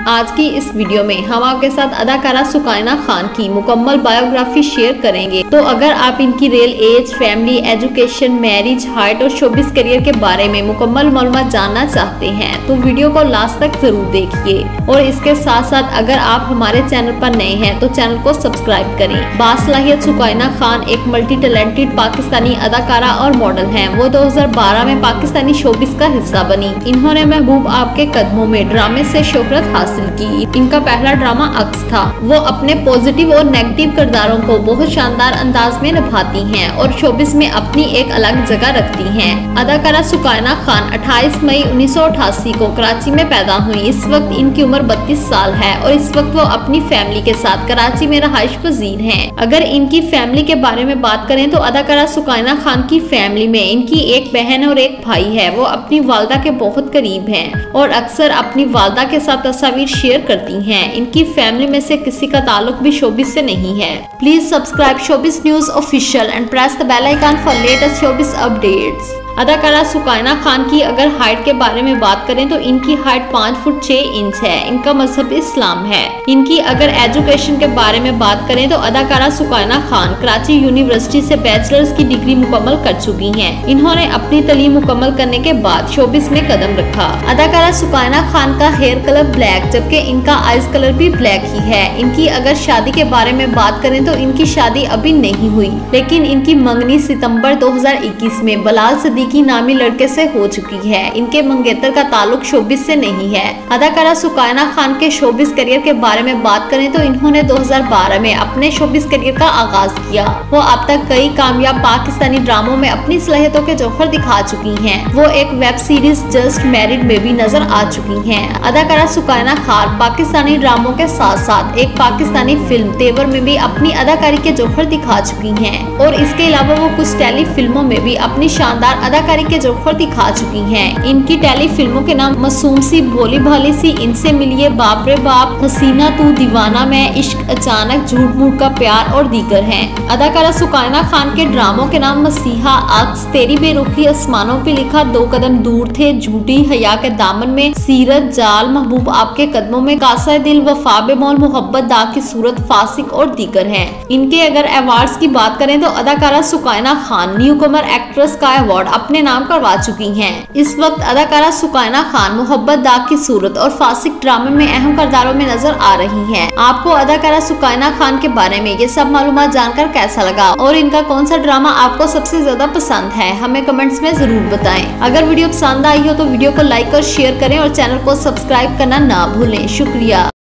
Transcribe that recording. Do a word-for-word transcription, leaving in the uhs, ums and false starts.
आज की इस वीडियो में हम आपके साथ अदाकारा सुकाइना खान की मुकम्मल बायोग्राफी शेयर करेंगे। तो अगर आप इनकी real age, family, education, marriage, height और शोबिस करियर के बारे में मुकम्मल मालूमात जानना चाहते हैं तो वीडियो को लास्ट तक जरूर देखिए। और इसके साथ साथ अगर आप हमारे चैनल पर नए हैं तो चैनल को सब्सक्राइब करें। बासलाहियत सुकाइना खान एक मल्टी टैलेंटेड पाकिस्तानी अदाकारा और मॉडल हैं। वो दो हज़ार बारह में पाकिस्तानी शोबिस का हिस्सा बनी। इन्होंने महबूब आपके कदमों में ड्रामे से शोहरत हासिल की। इनका पहला ड्रामा अक्स था। वो अपने पॉजिटिव और नेगेटिव किरदारों को बहुत शानदार अंदाज में निभाती हैं और शोबिस में अपनी एक अलग जगह रखती हैं। अदाकारा सुकाइना खान अट्ठाईस मई उन्नीस सौ अठासी को कराची में पैदा हुई। इस वक्त इनकी उम्र बत्तीस साल है और इस वक्त वो अपनी फैमिली के साथ कराची में रहाइश पजीर हैं। अगर इनकी फैमिली के बारे में बात करें तो अदाकारा सुकाइना खान की फैमिली में इनकी एक बहन और एक भाई है। वो अपनी वालदा के बहुत करीब हैं और अक्सर अपनी वालदा के साथ तस्वीर शेयर करती हैं। इनकी फैमिली में से किसी का ताल्लुक भी शोबिस से नहीं है। Please subscribe showbiz news official and press the bell icon for latest showbiz updates. अदाकारा सुकाइना खान की अगर हाइट के बारे में बात करें तो इनकी हाइट पाँच फुट छह इंच है। इनका मजहब इस्लाम है। इनकी अगर एजुकेशन के बारे में बात करें तो अदाकारा सुकाइना खान कराची यूनिवर्सिटी से बैचलर्स की डिग्री मुकम्मल कर चुकी हैं। इन्होंने अपनी तालीम मुकम्मल करने के बाद शोबिस में कदम रखा। अदाकारा सुकाइना खान का हेयर कलर ब्लैक जबकि इनका आइज कलर भी ब्लैक ही है। इनकी अगर शादी के बारे में बात करें तो इनकी शादी अभी नहीं हुई, लेकिन इनकी मंगनी सितंबर दो हज़ार इक्कीस में बलाल सिद्दीकी की नामी लड़के से हो चुकी है। इनके मंगेतर का ताल्लुक शोबिस से नहीं है। अदाकारा सुकाइना खान के शोबिस करियर के बारे में बात करें तो इन्होंने दो हज़ार बारह में अपने शोबिस करियर का आगाज किया। वो अब तक कई कामयाब पाकिस्तानी ड्रामों में अपनी सलाहियतों के जौहर दिखा चुकी हैं। वो एक वेब सीरीज जस्ट मैरिड में भी नजर आ चुकी हैं। अदाकारा सुकाइना खान पाकिस्तानी ड्रामों के साथ साथ एक पाकिस्तानी फिल्म तेवर में भी अपनी अदाकारी के जौहर दिखा चुकी हैं और इसके अलावा वो कुछ टेली फिल्मों में भी अपनी शानदार अदाकारी के जौहर दिखा चुकी हैं। इनकी टेली फिल्मों के नाम मासूम सी, भोली भाली सी, इनसे मिलिए, बाप रे बाप, हसीना तू दीवाना, मैं, इश्क, अचानक, झूठ मूठ का प्यार और दीगर हैं। अदाकारा सुकाइना खान के ड्रामों के नाम मसीहा, अक्स, तेरी बेरुखी, आसमानों पे लिखा, दो कदम दूर थे, झूठी, हया के दामन में, सीरत, जाल, महबूब आपके कदमों में, कासा दिल, वफा बेमौल, मोहब्बत, दाग की सूरत, फासिक और दीगर हैं। इनके अगर अवार्ड्स की बात करें तो अदाकारा Sukaina Khan newcomer actress का अवार्ड अपने नाम करवा चुकी हैं। इस वक्त अदाकारा सुकाइना खान मोहब्बत, दाग की सूरत और फासिक ड्रामे में अहम किरदारों में नजर आ रही हैं। आपको अदाकारा सुकाइना खान के बारे में ये सब मालूमात जानकर कैसा लगा और इनका कौन सा ड्रामा आपको सबसे ज्यादा पसंद है, हमें कमेंट्स में जरूर बताएं। अगर वीडियो पसंद आई हो तो वीडियो को लाइक और शेयर करें और चैनल को सब्सक्राइब करना ना भूलें। शुक्रिया।